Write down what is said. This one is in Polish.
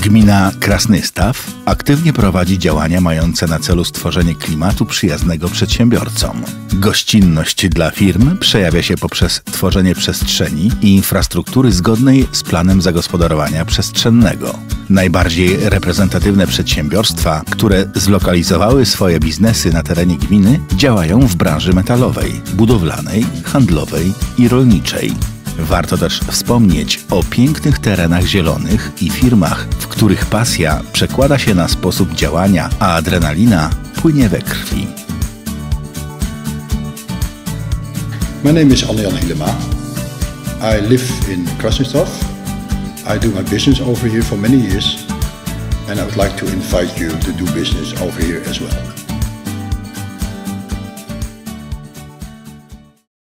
Gmina Krasnystaw aktywnie prowadzi działania mające na celu stworzenie klimatu przyjaznego przedsiębiorcom. Gościnność dla firm przejawia się poprzez tworzenie przestrzeni i infrastruktury zgodnej z planem zagospodarowania przestrzennego. Najbardziej reprezentatywne przedsiębiorstwa, które zlokalizowały swoje biznesy na terenie gminy, działają w branży metalowej, budowlanej, handlowej i rolniczej. Warto też wspomnieć o pięknych terenach zielonych i firmach, w których pasja przekłada się na sposób działania, a adrenalina płynie we krwi. My name is Anne-Jan Hilema. I live in Krasnystaw. I do my business over here for many years, and I would like to invite you to do business over here as well.